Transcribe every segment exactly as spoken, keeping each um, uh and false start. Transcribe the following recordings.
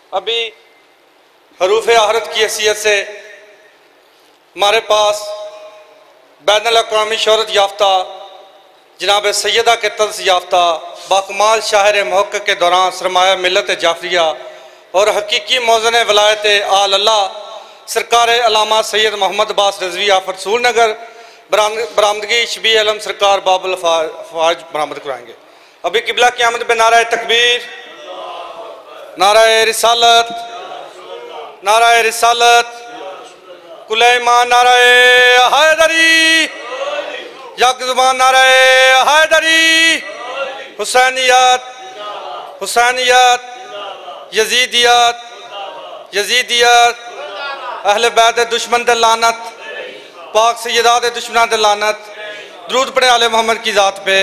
ابھی حروف آخرت کی حیثیت سے ہمارے پاس بین الاقوامی شہرت یافتہ جناب سیدہ کے طرز یافتہ باکمال شاعر محقق کے دوران سرمایہ ملت جعفریہ اور حقیقی موزن ولایت آل اللہ سرکار علامہ سید محمد عباس رضوی آف رسول نگر برآمدگی شبیہ علم سرکار باب الفواج برآمد کرائیں گے۔ ابھی قبلہ کی آمد پہ نعرہ تکبیر، نعرہ رسالت، نعرہ رسالت، کل ایمان نعرہ حیدری، یک زبان نعرہ حیدری، حسینیت، حسینیت، یزیدیت، یزیدیت، اہل بیت دشمن دے لعنت، پاک سیدات دشمنان دے لعنت، درود پڑھے آل محمد کی ذات پہ۔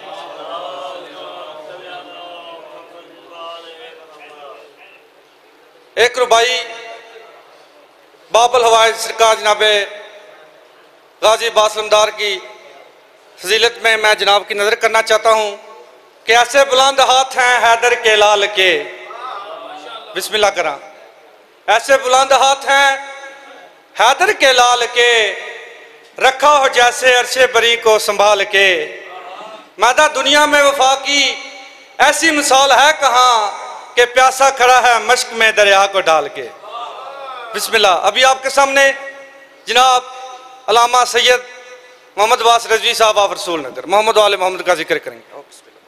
ایک ربائی باب الحوائج سرکار جناب غازی عباس علمدار کی فضیلت میں میں جناب کی نظر کرنا چاہتا ہوں کہ ایسے بلند ہاتھ ہیں حیدر کے لال کے، بسم اللہ کرا، ایسے بلند ہاتھ ہیں حیدر کے لال کے، رکھا ہو جیسے عرش بری کو سنبھال کے، میدہ دنیا میں وفا کی ایسی مثال ہے کہاں کہ پیاسا کھڑا ہے مشک میں دریا کو ڈال کے۔ بسم اللہ۔ ابھی آپ کے سامنے جناب علامہ سید محمد عباس رضوی صاحب آف رسول نگر محمد وآل محمد کا ذکر کریں گے۔ بسم اللہ۔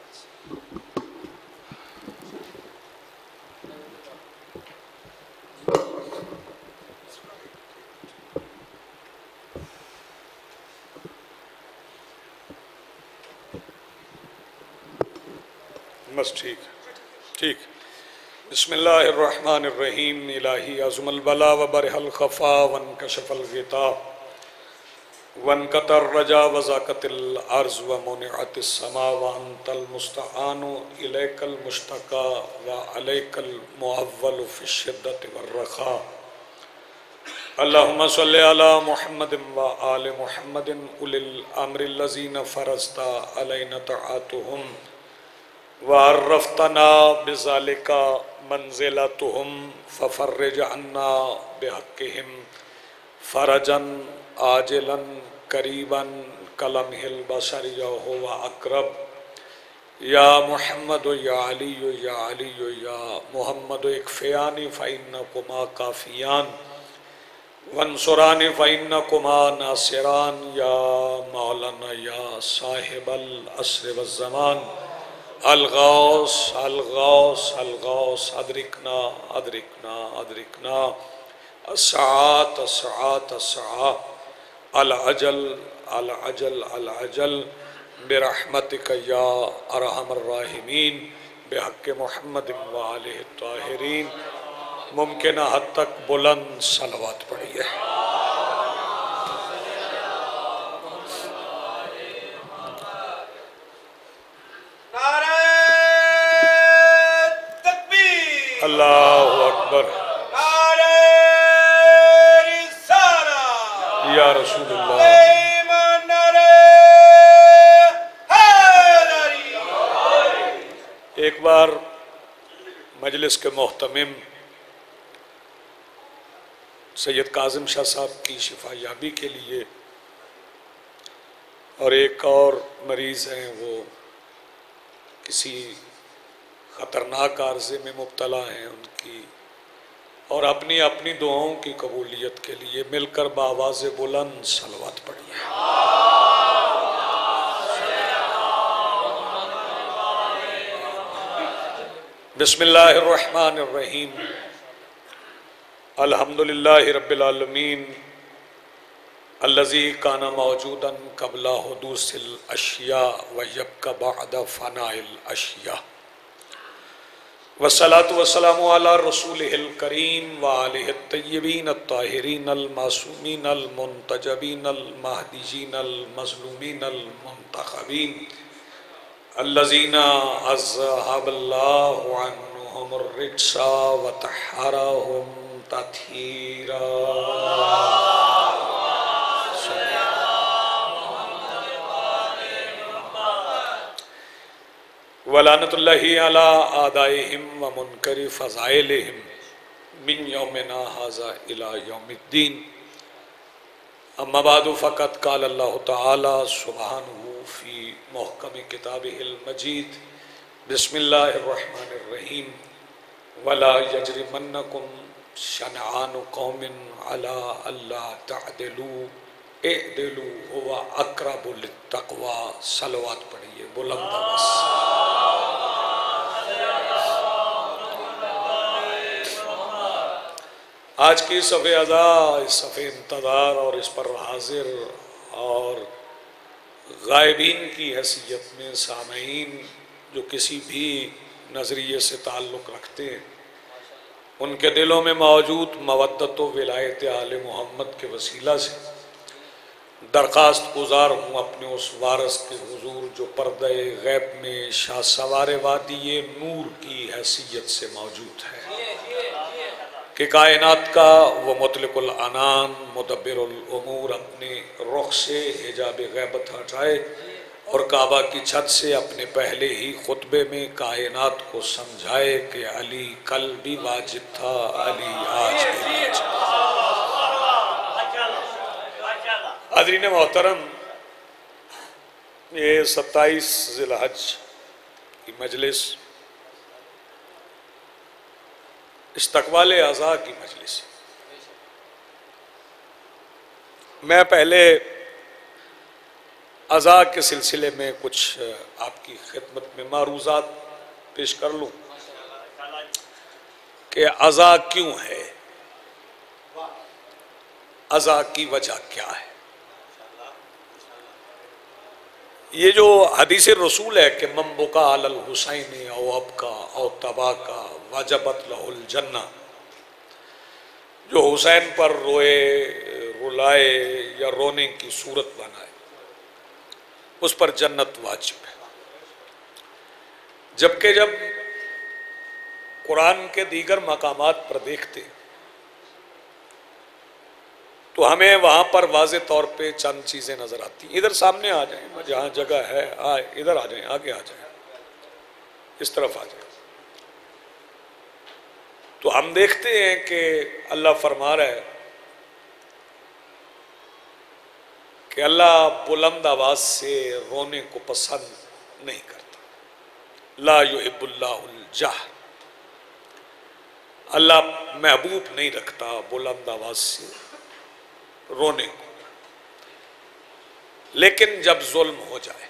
بس ٹھیک ٹھیک بسم اللہ الرحمن الرحیم۔ الہی عظم البلا وبرح الخفا وانکشف الغطا وانقطع الرجا وزاقت الارض ومنعت السماء وانت المستعان الیک المشتقى وعلیک المعول فی الشدۃ والرخاء۔ اللہم صلی علی محمد وآل محمد اولی الامر الذین فرضت علینا طاعتهم وعرفتنا بذالک منزلتهم ففرج عنا بحقهم فرجا عاجلا قریبا کلمح البصر وهو اقرب یا محمد یا علی یا علی یا محمد اکفیانی فإنکما کافیان وانصرانی فإنکما ناصران یا مولانا یا صاحب العصر والزمان الغوث الغوث الغوث ادرکنا ادرکنا ادرکنا الساعات الساعات الساعات العجل العجل العجل برحمتک یا ارحم الراحمین بحق محمد وآلہ الطاہرین۔ ممکنہ حد تک بلند صلوات پڑھیے۔ اللہ اکبر، یا رسول اللہ۔ ایک بار مجلس کے محتمم سید کاظم شاہ صاحب کی شفا یابی کے لیے، اور ایک اور مریض ہیں وہ کسی خطرناک عارضے میں مبتلا ہیں، ان کی اور اپنی اپنی دعاؤں کی قبولیت کے لیے مل کر بآواز بلند صلوات پڑھیے۔ بسم اللہ الرحمن الرحیم۔ الحمدللہ رب العالمین الذی کان موجودا قبل حدوث الاشیاء ویبقى بعد فناء الاشیاء، والصلاة والسلام علی رسولہ الکریم وآلہ الطیبین الطاہرین المعصومین المنتجبین المہدیین المظلومین المنتخبین الذین اذہب اللہ عنہم الرجس وطہرہم تطہیرا۔ ولعنت اللہ علی اعدائہم ومنکر فضائلہم من یومنا ھذا الی یوم الدین اما بعد فقط قال اللہ تعالی سبحانہ فی محکم کتابہ المجید بسم اللہ الرحمن الرحیم ولا یجرمنکم شنعان قوم علی الا تعدلوا اعدلوا هو اقرب للتقوی. صلوات پڑھیے بلند آواز. آج کی صف عزا، اس صف انتظار اور اس پر حاضر اور غائبین کی حیثیت میں سامعین جو کسی بھی نظریے سے تعلق رکھتے ہیں، ان کے دلوں میں موجود مودت و ولایت آل محمد کے وسیلہ سے درخواست گزار ہوں اپنے اس وارث کے حضور جو پردہ غیب میں شاہ سوار وادی نور کی حیثیت سے موجود ہے کہ کائنات کا وہ مطلق العنان مدبر الامور اپنے رخ سے حجاب غیبت ہٹائے اور کعبہ کی چھت سے اپنے پہلے ہی خطبے میں کائنات کو سمجھائے کہ علی کل بھی واجب تھا، علی آج بھی واجب. حاضرین محترم، یہ ستائیس ذی الحج کی مجلس استقبال اعضاء کی مجلس. میں پہلے اعضاء کے سلسلے میں کچھ آپ کی خدمت میں معروضات پیش کر لوں کہ اعضاء کیوں ہے، اعضاء کی وجہ کیا ہے. یہ جو حدیث رسول ہے کہ من بکا علی الحسین او ابکا او تباکا وجبت لہ الجنہ، جو حسین پر روئے، رلائے یا رونے کی صورت بنائے، اس پر جنت واجب ہے. جبکہ جب قرآن کے دیگر مقامات پر دیکھتے تو ہمیں وہاں پر واضح طور پہ چند چیزیں نظر آتی ہیں. ادھر سامنے آ جائیں، جہاں جگہ ہے آئے، ادھر آ جائیں، آگے آ جائیں، اس طرف آ جائیں. تو ہم دیکھتے ہیں کہ اللہ فرما رہا ہے کہ اللہ بلند آواز سے رونے کو پسند نہیں کرتا. لا یحب اللہ الجہر، اللہ محبوب نہیں رکھتا بلند آواز سے رونے کو. لیکن جب ظلم ہو جائے،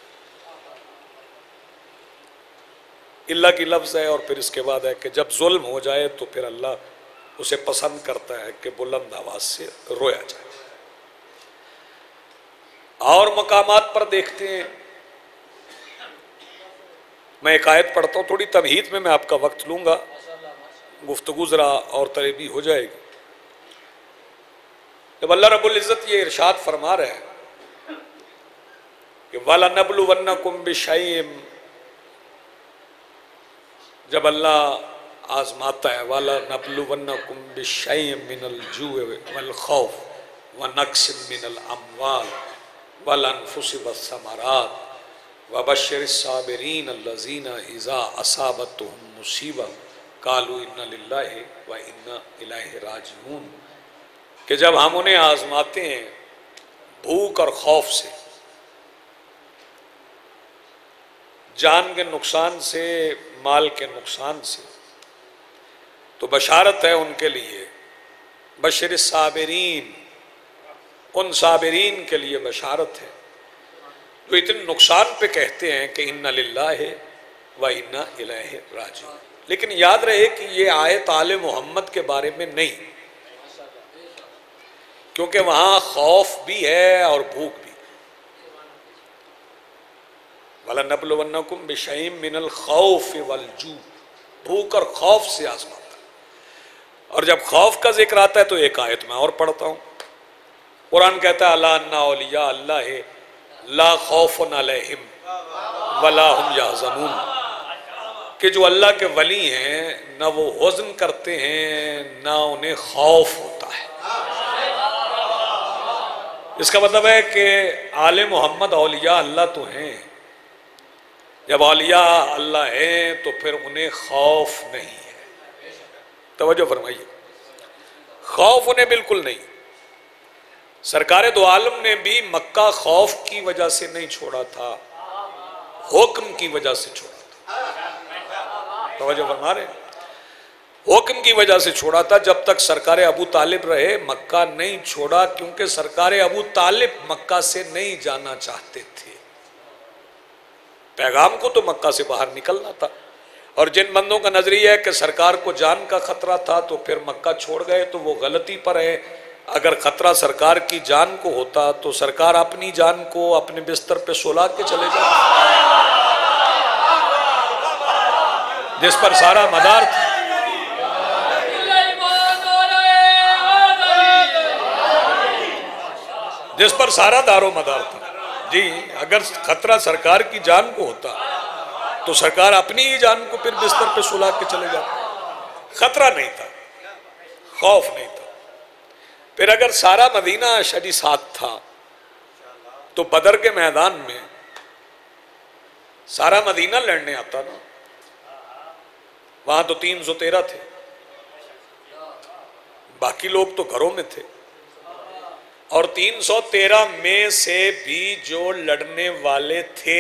اللہ کی لفظ ہے اور پھر اس کے بعد ہے کہ جب ظلم ہو جائے تو پھر اللہ اسے پسند کرتا ہے کہ بلند آواز سے رویا جائے. اور مقامات پر دیکھتے ہیں، میں ایک آیت پڑھتا ہوں، تھوڑی تمہید میں میں آپ کا وقت لوں گا، گفتگو ذرا اور طریبی ہو جائے گی. جب اللہ رب العزت یہ ارشاد فرما رہے ہیں کہ وَلَنَبْلُوَنَّكُمْ بِشَيْءٍ، جب اللہ آزماتا ہے وَلَنَبْلُوَنَّكُمْ بِشَيْءٍ مِّنَ الْجُوعِ وَالْخَوْفِ وَنَقْصٍ مِّنَ الْأَمْوَالِ وَالْأَنفُسِ وَالثَّمَرَاتِ وَبَشِّرِ الصَّابِرِينَ الَّذِينَ إِذَا أَصَابَتْهُمْ مُصِیبَةٌ قَالُوا إِنَّا لِلَّهِ وَإِنَّا إِلَیْهِ رَاجِعُونَ، کہ جب ہم انہیں آزماتے ہیں بھوک اور خوف سے، جان کے نقصان سے، مال کے نقصان سے، تو بشارت ہے ان کے لیے، بشر الصابرین، ان صابرین کے لیے بشارت ہے جو اتنے نقصان پہ کہتے ہیں کہ اِنَّا لِلَّهِ وَإِنَّا إِلَیْهِ رَاجِعُونَ. لیکن یاد رہے کہ یہ آیت آل محمد کے بارے میں نہیں، کیونکہ وہاں خوف بھی ہے اور بھوک بھی. وَلَنَبْلُوَنَّكُمْ بِشَيْءٍ مِّنَ الْخَوْفِ وَالْجُوعِ، بھوک اور خوف سے آزماتا. اور جب خوف کا ذکر آتا ہے تو ایک آیت میں اور پڑھتا ہوں، قرآن کہتا ہے الا ان اولیاء اللہ لا خوف علیہم ولا هم یحزنون، کہ جو اللہ کے ولی ہیں نہ وہ حزن کرتے ہیں نہ انہیں خوف ہوتا ہے. اس کا مطلب ہے کہ آل محمد اولیاء اللہ تو ہیں، جب اولیاء اللہ ہیں تو پھر انہیں خوف نہیں ہے. توجہ فرمائیے، خوف انہیں بالکل نہیں. سرکار دو عالم نے بھی مکہ خوف کی وجہ سے نہیں چھوڑا تھا، حکم کی وجہ سے چھوڑا تھا. توجہ فرما رہے ہیں، حکم کی وجہ سے چھوڑا تھا. جب تک سرکار ابو طالب رہے مکہ نہیں چھوڑا، کیونکہ سرکار ابو طالب مکہ سے نہیں جانا چاہتے تھے. پیغام کو تو مکہ سے باہر نکلنا تھا. اور جن بندوں کا نظریہ ہے کہ سرکار کو جان کا خطرہ تھا تو پھر مکہ چھوڑ گئے، تو وہ غلطی پر ہے. اگر خطرہ سرکار کی جان کو ہوتا تو سرکار اپنی جان کو اپنے بستر پہ سلا کے چلے جاتے، جس پر سارا مدار تھا. جس پر سارا دار و مدار تھا. جی اگر خطرہ سرکار کی جان کو ہوتا تو سرکار اپنی ہی جان کو پھر بستر پہ سلا کے چلے جاتے. خطرہ نہیں تھا، خوف نہیں تھا. پھر اگر سارا مدینہ شجی ساتھ تھا تو بدر کے میدان میں سارا مدینہ لڑنے آتا نا. وہاں تو تین سو تیرہ تھے، باقی لوگ تو گھروں میں تھے. اور تین سو تیرہ میں سے بھی جو لڑنے والے تھے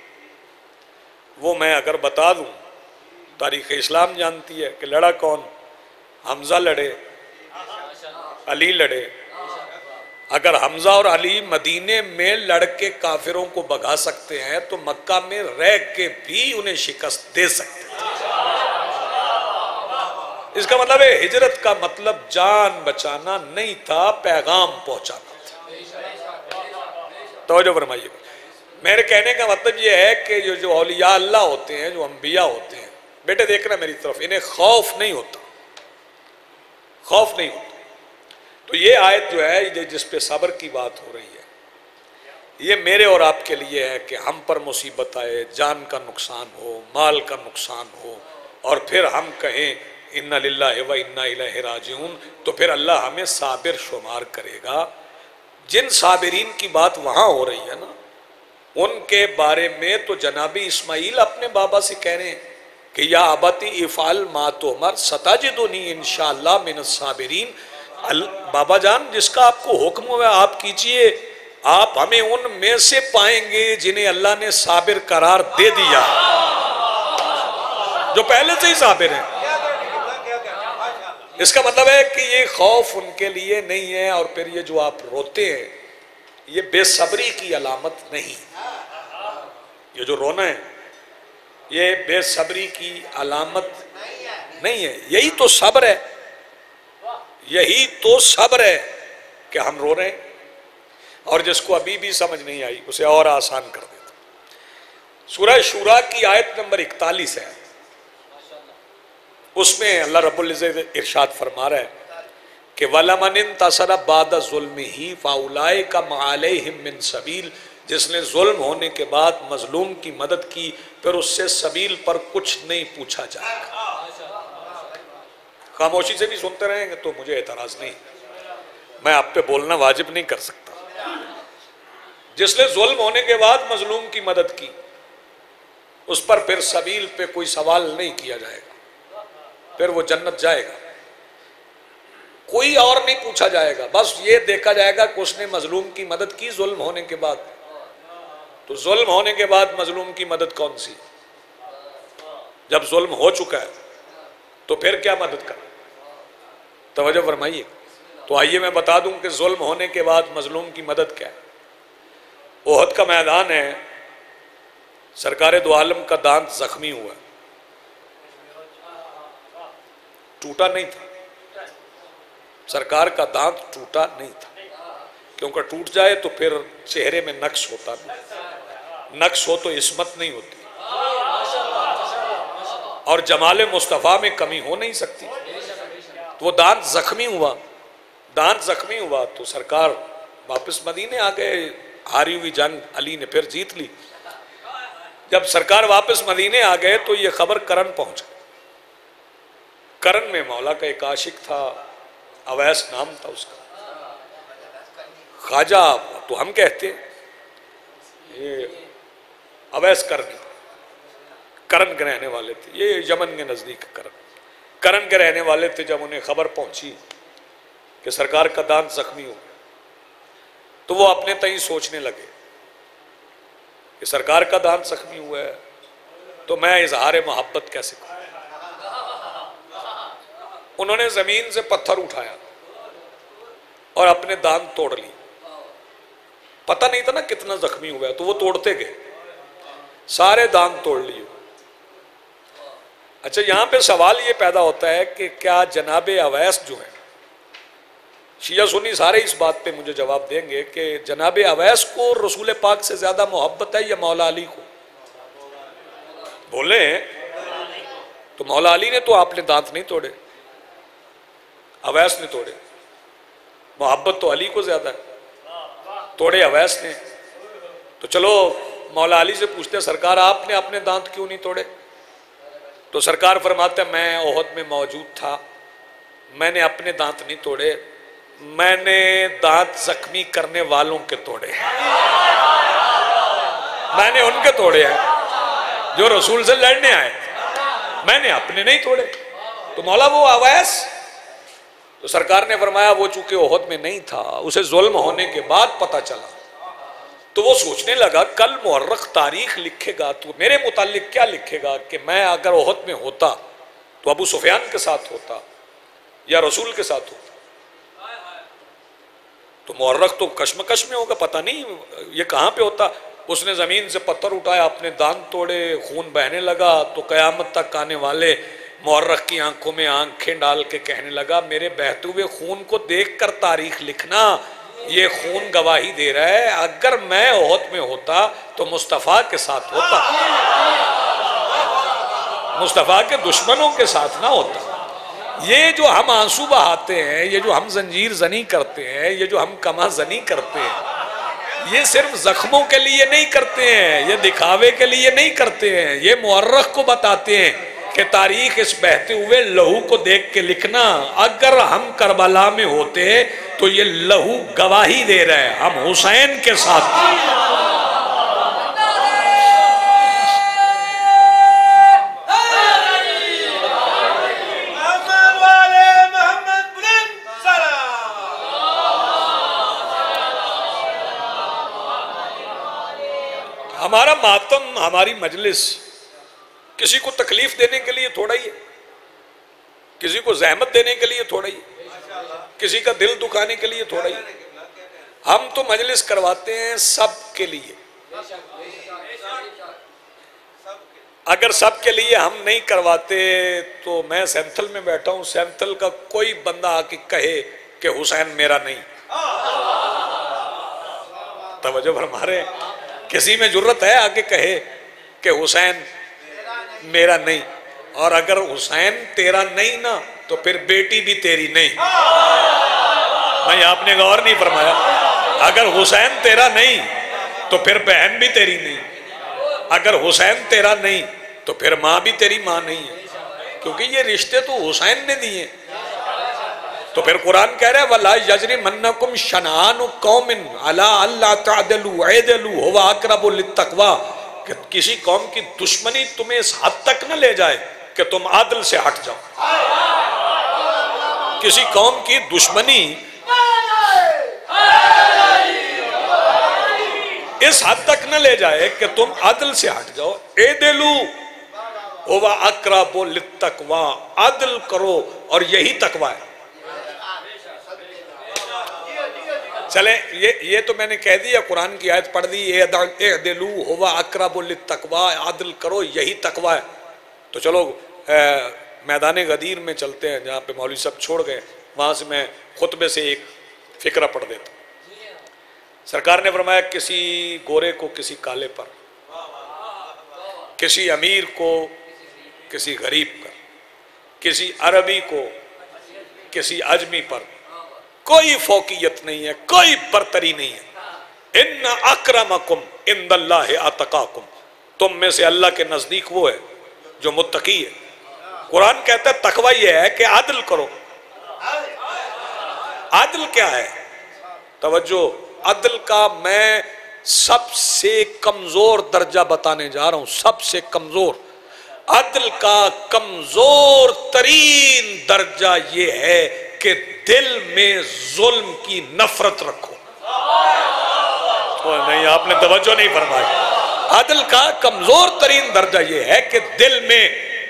وہ میں اگر بتا دوں، تاریخ اسلام جانتی ہے کہ لڑا کون. حمزہ لڑے، علی لڑے. اگر حمزہ اور علی مدینے میں لڑ کے کافروں کو بھگا سکتے ہیں تو مکہ میں رہ کے بھی انہیں شکست دے سکتے ہیں. اس کا مطلب ہے ہجرت کا مطلب جان بچانا نہیں تھا، پیغام پہنچانا تھا. توجہ فرمائیے. میرے کہنے کا مطلب یہ ہے کہ جو جو اولیاء اللہ ہوتے ہیں، جو انبیاء ہوتے ہیں، بیٹے دیکھنا میری طرف، انہیں خوف نہیں ہوتا، خوف نہیں ہوتا. تو یہ آیت جو ہے جس پہ صبر کی بات ہو رہی ہے، یہ میرے اور آپ کے لیے ہے کہ ہم پر مصیبت آئے، جان کا نقصان ہو، مال کا نقصان ہو، اور پھر ہم کہیں اِنَّا لِلَّهِ وَإِنَّا إِلَيْهِ رَاجِعُونَ، تو پھر اللہ ہمیں صابر شمار کرے گا. جن صابرین کی بات وہاں ہو رہی ہے نا، ان کے بارے میں تو جناب اسماعیل اپنے بابا سے کہہ رہے ہیں کہ یا ابتی افعل ما تؤمر ستجدنی انشاءاللہ من الصابرین. بابا جان جس کا آپ کو حکم ہوا آپ کیجئے، آپ ہمیں ان میں سے پائیں گے جنہیں اللہ نے صابر قرار دے دیا، جو پہلے سے ہی صابر ہیں. اس کا مطلب ہے کہ یہ خوف ان کے لیے نہیں ہے. اور پھر یہ جو آپ روتے ہیں یہ بے صبری کی علامت نہیں. یہ جو رونا ہے یہ بے صبری کی علامت نہیں ہے. یہی تو صبر ہے، یہی تو صبر ہے کہ ہم رو رہے ہیں. اور جس کو ابھی بھی سمجھ نہیں آئی اسے اور آسان کر دیتا. سورہ شورا کی آیت نمبر اکتالیس ہے، اس میں اللہ رب العزت ارشاد فرما رہا ہے کہ وَلَمَنِ انْتَصَرَ بَعْدَ ظُلْمِهِ فَأُولَئِكَ مَا عَلَيْهِم مِّن سَبِيلٍ. جس نے ظلم ہونے کے بعد مظلوم کی مدد کی پھر اس سے سبیل پر کچھ نہیں پوچھا جائے گا. خاموشی سے بھی سنتے رہیں گے تو مجھے اعتراض نہیں، میں آپ پہ بولنا واجب نہیں کر سکتا. جس نے ظلم ہونے کے بعد مظلوم کی مدد کی اس پر پھر سبیل پہ کوئی سوال نہیں کیا جائے گا، پھر وہ جنت جائے گا. کوئی اور نہیں پوچھا جائے گا، بس یہ دیکھا جائے گا کہ اس نے مظلوم کی مدد کی ظلم ہونے کے بعد. تو ظلم ہونے کے بعد مظلوم کی مدد کون سی؟ جب ظلم ہو چکا ہے تو پھر کیا مدد کریں؟ توجہ فرمائیے. تو آئیے میں بتا دوں کہ ظلم ہونے کے بعد مظلوم کی مدد کیا ہے. احد کا میدان ہے، سرکار دو عالم کا دانت زخمی ہوا، ٹوٹا نہیں تھا. سرکار کا دانت ٹوٹا نہیں تھا، کیونکہ ٹوٹ جائے تو پھر چہرے میں نقش ہوتا نہیں. نقش ہو تو عصمت نہیں ہوتی، اور جمال مصطفیٰ میں کمی ہو نہیں سکتی. تو وہ دانت زخمی ہوا، دانت زخمی ہوا تو سرکار واپس مدینے آ گئے. ہاری ہوئی جنگ علی نے پھر جیت لی. جب سرکار واپس مدینے آ گئے تو یہ خبر کرن پہنچ گئی. کرن میں مولا کا ایک عاشق تھا، اویس نام تھا اس کا. خواجہ تو ہم کہتے ہیں، یہ اویس کرن کرن کے رہنے والے تھے. یہ یمن کے نزدیک کرن. کرن کے رہنے والے تھے، جب انہیں خبر پہنچی کہ سرکار کا دانت زخمی ہو گیا تو وہ اپنے تئیں سوچنے لگے کہ سرکار کا دانت زخمی ہوا ہے تو میں اظہار محبت کیسے کروں۔ انہوں نے زمین سے پتھر اٹھایا اور اپنے دانت توڑ لی۔ پتہ نہیں تھا نا کتنا زخمی ہوا ہے، تو وہ توڑتے گئے، سارے دانت توڑ لیے۔ اچھا، یہاں پہ سوال یہ پیدا ہوتا ہے کہ کیا جناب اویس جو ہیں، شیعہ سنی سارے اس بات پہ مجھے جواب دیں گے کہ جناب اویس کو رسول پاک سے زیادہ محبت ہے یا مولا علی کو؟ بولے تو مولا علی نے تو آپ نے دانت نہیں توڑے، اویس نے توڑے، محبت تو علی کو زیادہ ہے، توڑے اویس نے۔ تو چلو مولا علی سے پوچھتے سرکار آپ نے اپنے دانت کیوں نہیں توڑے؟ تو سرکار فرماتے ہیں میں احد میں موجود تھا، میں نے اپنے دانت نہیں توڑے، میں نے دانت زخمی کرنے والوں کے توڑے، میں نے ان کے توڑے ہیں جو رسول سے لڑنے آئے، میں نے اپنے نہیں توڑے۔ تو مولا وہ اویس، تو سرکار نے فرمایا وہ چونکہ احد میں نہیں تھا، اسے ظلم ہونے کے بعد پتہ چلا، تو وہ سوچنے لگا کل مورخ تاریخ لکھے گا تو میرے متعلق کیا لکھے گا کہ میں اگر احد میں ہوتا تو ابو سفیان کے ساتھ ہوتا یا رسول کے ساتھ ہوتا۔ تو مورخ تو کشمکش میں ہوگا، پتہ نہیں یہ کہاں پہ ہوتا۔ اس نے زمین سے پتھر اٹھایا، اپنے دانت توڑے، خون بہنے لگا، تو قیامت تک آنے والے مورخ کی آنکھوں میں آنکھیں ڈال کے کہنے لگا میرے بہتے ہوئے خون کو دیکھ کر تاریخ لکھنا، یہ خون گواہی دے رہا ہے اگر میں احد میں ہوتا تو مصطفیٰ کے ساتھ ہوتا، مصطفیٰ کے دشمنوں کے ساتھ نہ ہوتا۔ یہ جو ہم آنسو بہاتے ہیں، یہ جو ہم زنجیر زنی کرتے ہیں، یہ جو ہم کما زنی کرتے ہیں، یہ صرف زخموں کے لیے نہیں کرتے ہیں، یہ دکھاوے کے لیے نہیں کرتے ہیں، یہ مورخ کو بتاتے ہیں کہ تاریخ اس بہتے ہوئے لہو کو دیکھ کے لکھنا، اگر ہم کربلا میں ہوتے تو یہ لہو گواہی دے رہے ہیں ہم حسین کے ساتھ۔ ہمارا ماتم، ہماری مجلس کسی کو تکلیف دینے کے لیے تھوڑا ہی ہے، کسی کو زحمت دینے کے لیے تھوڑا ہی ہے، کسی کا دل دکھانے کے لیے تھوڑا ہی ہے۔ ہم تو مجلس کرواتے ہیں سب کے لیے۔ اگر سب کے لیے ہم نہیں کرواتے تو میں سینتھل میں بیٹھا ہوں، سینتھل کا کوئی بندہ آ کے کہے کہ حسین میرا نہیں، توجہ فرما رہے ہیں؟ کسی میں جرت ہے آگے کہے کہ حسین میرا نہیں؟ اور اگر حسین تیرا نہیں نا تو پھر بیٹی بھی تیری نہیں۔ بھائی آپ نے غور نہیں فرمایا، اگر حسین تیرا نہیں تو پھر بہن بھی تیری نہیں، اگر حسین تیرا نہیں تو پھر ماں بھی تیری ماں نہیں ہے، کیونکہ یہ رشتے تو حسین نے دیے۔ تو پھر قرآن کہہ رہا ہے وَلَا يَجْرِمَنَّكُمْ شَنَآنُ قَوْمٍ عَلَىٰ أَلَّا تَعْدِلُوا اعْدِلُوا هُوَ أَقْرَبُ لِلتَّقْوَىٰ، کہ کسی قوم کی دشمنی تمہیں اس حد تک نہ لے جائے کہ تم عادل سے ہٹ جاؤ، کسی قوم کی دشمنی اس حد تک نہ لے جائے کہ تم عدل سے ہٹ جاؤ۔ اعدلوا هُوَ أَقْرَبُ لِلتَّقْوَىٰ، عدل کرو اور یہی تقویٰ ہے۔ چلیں یہ یہ تو میں نے کہہ دیا، قرآن کی آیت پڑھ دی، اعدلوا هُوَ أَقْرَبُ لِلتَّقْوَىٰ، عدل کرو یہی تقویٰ ہے۔ تو چلو میدان غدیر میں چلتے ہیں جہاں پہ مولوی صاحب چھوڑ گئے، وہاں سے میں خطبے سے ایک فکرہ پڑھ دیتا ہوں۔ سرکار نے فرمایا کسی گورے کو کسی کالے پر، کسی امیر کو کسی غریب پر، کسی عربی کو کسی عجمی پر کوئی فوقیت نہیں ہے، کوئی برتری نہیں ہے۔ ان اکرمکم عند اللہ اتقاکم، تم میں سے اللہ کے نزدیک وہ ہے جو متقی ہے۔ قرآن کہتا ہے تقوی یہ ہے کہ عدل کرو۔ عدل کیا ہے؟ توجہ، عدل کا میں سب سے کمزور درجہ بتانے جا رہا ہوں، سب سے کمزور۔ عدل کا کمزور ترین درجہ یہ ہے کہ دل میں ظلم کی نفرت رکھو. نہیں، آپ نے توجہ نہیں فرمائی. عدل کا کمزور ترین درجہ یہ ہے کہ دل میں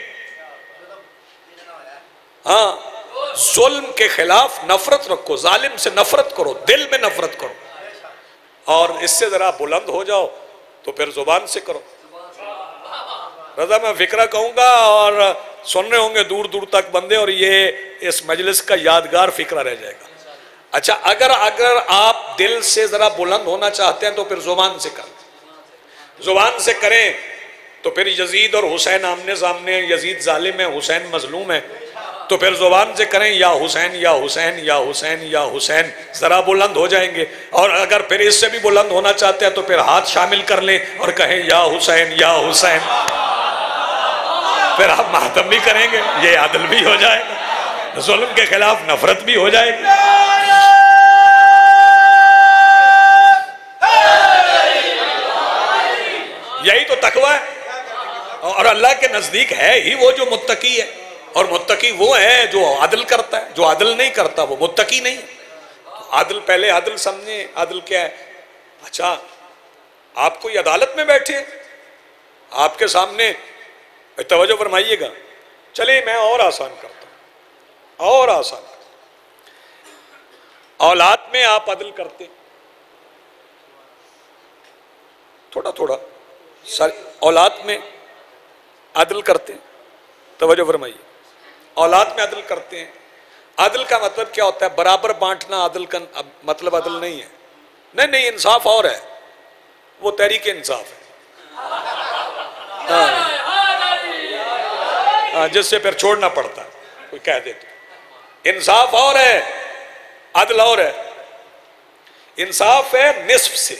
ہاں ظلم کے خلاف نفرت رکھو، ظالم سے نفرت کرو، دل میں نفرت کرو. اور اس سے ذرا بلند ہو جاؤ تو پھر زبان سے کرو. رضا میں فکرہ کہوں گا اور سن رہے ہوں گے دور دور تک بندے، اور یہ اس مجلس کا یادگار فکرہ رہ جائے گا. اچھا، اگر اگر آپ دل سے ذرا بلند ہونا چاہتے ہیں تو پھر زبان سے کریں. زبان سے کریں تو پھر یزید اور حسین آمنے سامنے، یزید ظالم ہے، حسین مظلوم ہے، تو پھر زبان سے کریں یا حسین یا حسین یا حسین یا حسین، ذرا بلند ہو جائیں گے. اور اگر پھر اس سے بھی بلند ہونا چاہتے ہیں تو پھر ہاتھ شامل کر لیں اور کہیں یا حسین یا حسین. پھر آپ ماتم بھی کریں گے، یہ عدل بھی ہو جائے گا، ظلم کے خلاف نفرت بھی ہو جائے گی. یہی تو تقویٰ ہے. اور اللہ کے نزدیک ہے ہی وہ جو متقی ہے، اور متقی وہ ہے جو عدل کرتا ہے. جو عدل نہیں کرتا وہ متقی نہیں ہے. عدل، پہلے عدل سمجھیں. عدل کیا ہے؟ اچھا، آپ کوئی عدالت میں بیٹھے، آپ کے سامنے، توجہ فرمائیے گا، چلے میں اور آسان کرتا ہوں، اور آسان کرتا ہوں. اولاد میں آپ عدل کرتے، تھوڑا تھوڑا اولاد میں عدل کرتے ہیں. توجہ فرمائیے، اولاد میں عدل کرتے ہیں. عدل کا مطلب کیا ہوتا ہے؟ برابر بانٹنا عدل کا مطلب عدل نہیں ہے. نہیں نہیں، انصاف اور ہے، وہ تحریک انصاف ہے. ہاں، جس سے پھر چھوڑنا پڑتا ہے، کوئی کہہ دے تو. انصاف اور ہے، عدل اور ہے. انصاف ہے نصف سے،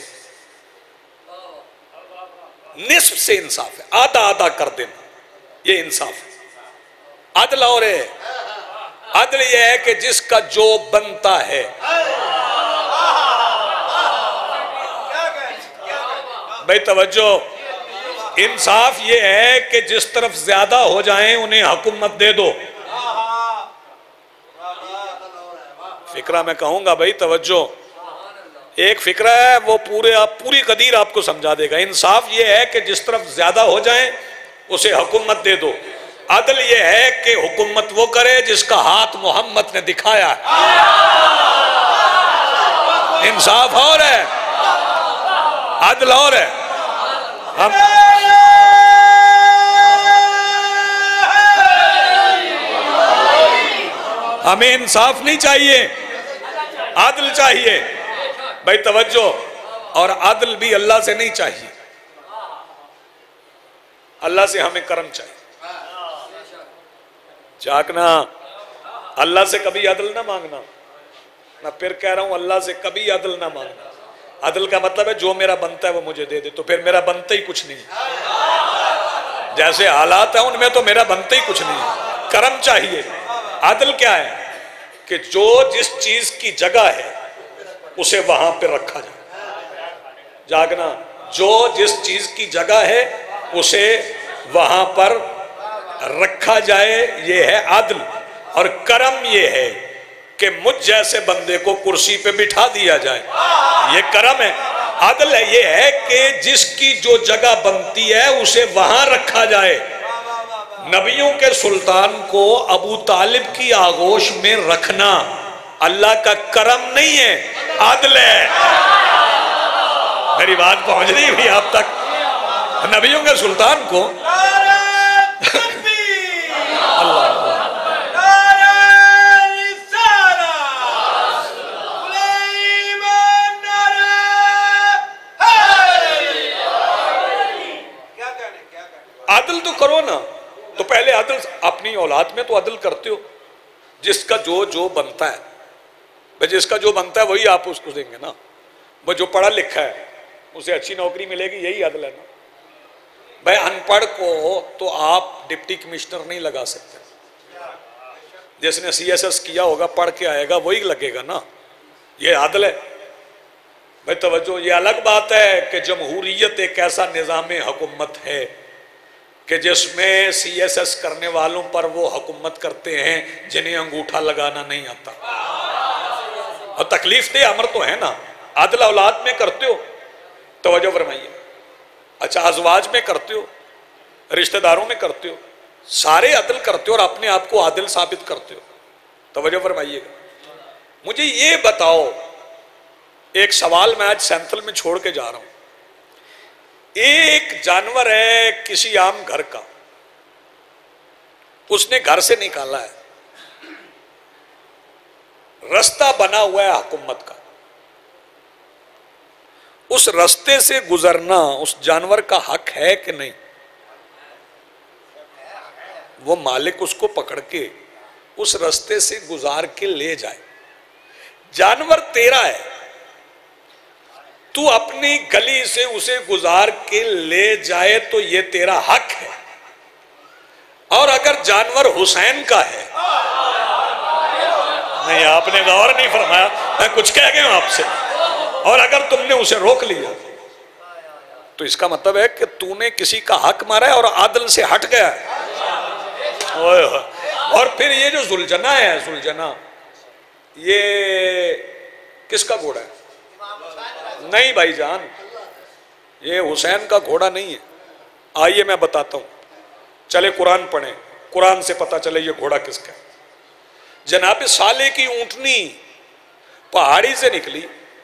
نصف سے انصاف ہے، آدھا آدھا کر دینا، یہ انصاف ہے. عدل اور ہے، عدل یہ ہے کہ جس کا جو بنتا ہے. بھائی توجہ، انصاف یہ ہے کہ جس طرف زیادہ ہو جائیں انہیں حکومت دے دو. فکرہ میں کہوں گا بھائی توجہ، ایک فکرہ ہے وہ پورے آپ پوری قدیر آپ کو سمجھا دے گا. انصاف یہ ہے کہ جس طرف زیادہ ہو جائیں اسے حکومت دے دو. عدل یہ ہے کہ حکومت وہ کرے جس کا ہاتھ محمد نے دکھایا ہے. انصاف اور ہے، عدل اور ہے. ہم ہمیں انصاف نہیں چاہیے، عدل چاہیے. بھائی توجہ، اور عدل بھی اللہ سے نہیں چاہیے، اللہ سے ہمیں کرم چاہیے. جاگنا، اللہ سے کبھی عدل نہ مانگنا. میں پھر کہہ رہا ہوں، اللہ سے کبھی عدل نہ مانگنا. عدل کا مطلب ہے جو میرا بنتا ہے وہ مجھے دے دے، تو پھر میرا بنتا ہی کچھ نہیں. جیسے حالات ہیں ان میں تو میرا بنتا ہی کچھ نہیں. کرم چاہیے. عدل کیا ہے؟ کہ جو جس چیز کی جگہ ہے اسے وہاں پہ رکھا جائے. جاگنا، جو جس چیز کی جگہ ہے اسے وہاں پر رکھا جائے، یہ ہے عدل. اور کرم یہ ہے کہ مجھ جیسے بندے کو کرسی پہ بٹھا دیا جائے، یہ کرم ہے. عدل ہے یہ ہے کہ جس کی جو جگہ بنتی ہے اسے وہاں رکھا جائے. نبیوں کے سلطان کو ابو طالب کی آغوش میں رکھنا اللہ کا کرم نہیں ہے، عدل ہے. میری بات پہنچ رہی ہوئی آپ تک؟ نبیوں کے سلطان کو اللہ عدل تو کرو نا. تو پہلے عدل اپنی اولاد میں تو عدل کرتے ہو، جس کا جو جو بنتا ہے، جس کا جو بنتا ہے وہی آپ اس کو دیں گے نا. وہ جو پڑھا لکھا ہے اسے اچھی نوکری ملے گی، یہی عدل ہے نا. بھائی ان پڑھ کو تو آپ ڈپٹی کمشنر نہیں لگا سکتے. جس نے سی ایس ایس کیا ہوگا پڑھ کے آئے گا وہی لگے گا نا. یہ عدل ہے. بھائی توجہ، یہ الگ بات ہے کہ جمہوریت ایک ایسا نظام حکومت ہے کہ جس میں سی ایس ایس کرنے والوں پر وہ حکومت کرتے ہیں جنہیں انگوٹھا لگانا نہیں آتا. اور تکلیف دہ امر تو ہے نا. عدل اولاد میں کرتے ہو, توجہ فرمائیے. اچھا ازواج میں کرتے ہو, رشتہ داروں میں کرتے ہو, سارے عدل کرتے ہو اور اپنے آپ کو عادل ثابت کرتے ہو. توجہ فرمائیے گا. مجھے یہ بتاؤ, ایک سوال میں آج سینتھل میں چھوڑ کے جا رہا ہوں. ایک جانور ہے کسی عام گھر کا, اس نے گھر سے نکالا ہے, رستہ بنا ہوا ہے حکومت کا, اس رستے سے گزرنا اس جانور کا حق ہے کہ نہیں؟ وہ مالک اس کو پکڑ کے اس رستے سے گزار کے لے جائے. جانور تیرا ہے, تو اپنی گلی سے اسے گزار کے لے جائے تو یہ تیرا حق ہے. اور اگر جانور حسین کا ہے, نہیں آپ نے غور نہیں فرمایا, میں کچھ کہہ گیا ہوں آپ سے, اور اگر تم نے اسے روک لیا تو اس کا مطلب ہے کہ تو نے کسی کا حق مارا ہے اور عادل سے ہٹ گیا ہے. اور پھر یہ جو ذوالجناح ہے, ذوالجناح یہ کس کا گھوڑا ہے؟ نہیں بھائی جان, یہ حسین کا گھوڑا نہیں ہے. آئیے میں بتاتا ہوں, چلے قرآن پڑھیں, قرآن سے پتا چلے یہ گھوڑا کس کا ہے. جناب صالح کی اونٹنی پہاڑی سے نکلی,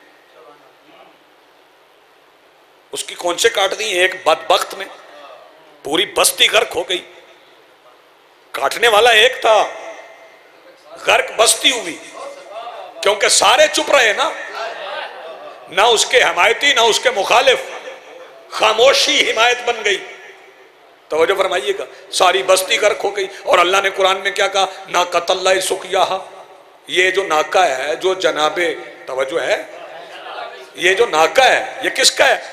اس کی کونچے کاٹ دی ایک بدبخت نے, پوری بستی غرق ہو گئی. کاٹنے والا ایک تھا, غرق بستی ہوئی, کیونکہ سارے چپ رہے نا, نہ اس کے حمایتی نہ اس کے مخالف, خاموشی حمایت بن گئی. توجہ فرمائیے گا. ساری بستی غرق ہو گئی. اور اللہ نے قرآن میں کیا کہا؟ ناقۃ اللہ سقیاہا. یہ جو ناکہ ہے, جو جناب توجہ ہے, یہ جو ناکہ ہے یہ کس کا ہے؟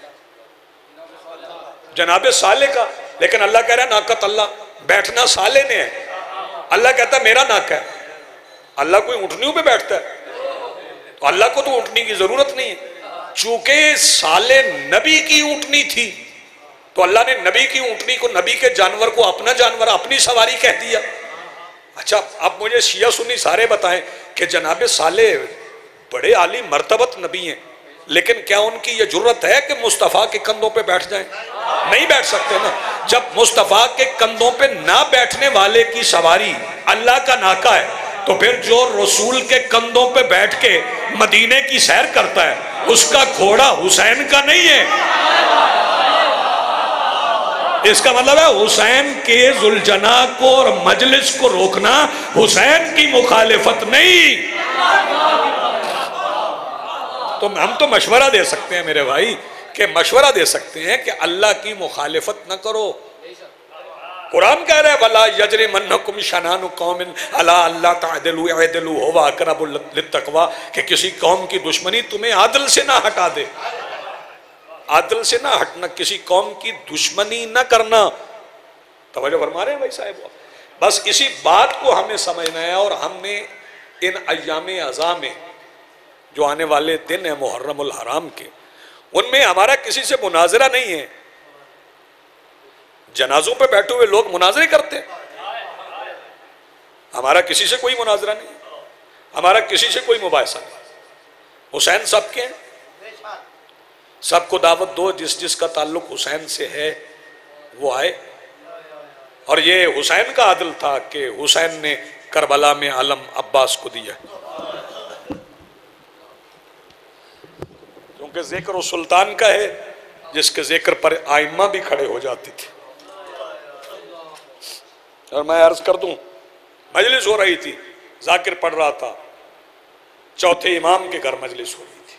جناب صالح کا. لیکن اللہ کہہ رہا ہے ناقۃ اللہ, بیٹھنا صالح نے ہے. اللہ کہتا ہے میرا ناکہ ہے. اللہ کوئی اونٹنیوں پہ بیٹھتا ہے؟ تو اللہ کو تو اونٹنی کی ضرورت نہیں ہے. چونکہ صالح نبی کی اونٹنی تھی تو اللہ نے نبی کی اونٹنی کو, نبی کے جانور کو اپنا جانور, اپنی سواری کہہ دیا. اچھا اب مجھے شیعہ سنی سارے بتائیں کہ جناب صالح بڑے عالی مرتبت نبی ہیں, لیکن کیا ان کی یہ جرت ہے کہ مصطفیٰ کے کندھوں پہ بیٹھ جائیں؟ نہیں بیٹھ سکتے نا. جب مصطفیٰ کے کندھوں پہ نہ بیٹھنے والے کی سواری اللہ کا ناکہ ہے, تو پھر جو رسول کے کندھوں پہ بیٹھ کے مدینے کی سیر کرتا ہے اس کا گھوڑا حسین کا نہیں ہے. اس کا مطلب ہے حسین کے ذوالجناح کو اور مجلس کو روکنا حسین کی مخالفت نہیں. تو ہم تو مشورہ دے سکتے ہیں میرے بھائی, کہ مشورہ دے سکتے ہیں کہ اللہ کی مخالفت نہ کرو. قرآن کہہ رہے وَلَا يَجْرِمَنَّكُمْ شَنَانُ قَوْمٍ عَلَىٰ أَلَّا تَعْدِلُوا اعْدِلُوا هُوَ أَقْرَبُ لِلتَّقْوَىٰ, کہ کسی قوم کی دشمنی تمہیں عادل سے نہ ہٹا دے. عادل سے نہ ہٹنا, کسی قوم کی دشمنی نہ کرنا. توجہ فرما رہے ہیں بھائی صاحب؟ بس اسی بات کو ہمیں سمجھنا ہے. اور ہم نے ان ایام اعزاء میں جو آنے والے دن ہیں محرم الحرام کے, ان میں ہمارا کسی سے مناظرہ نہیں ہے. جنازوں پہ بیٹھے ہوئے لوگ مناظرے کرتے ہیں, ہمارا کسی سے کوئی مناظرہ نہیں, ہمارا کسی سے کوئی مباحثہ نہیں. حسین سب کے ہیں, سب کو دعوت دو, جس جس کا تعلق حسین سے ہے وہ آئے. اور یہ حسین کا عدل تھا کہ حسین نے کربلا میں علم عباس کو دیا, کیونکہ ذکر و سلطان کا ہے جس کے ذکر پر آئمہ بھی کھڑے ہو جاتی تھی. اور میں عرض کر دوں, مجلس ہو رہی تھی, ذاکر پڑھ رہا تھا, چوتھے امام کے گھر مجلس ہو رہی تھی.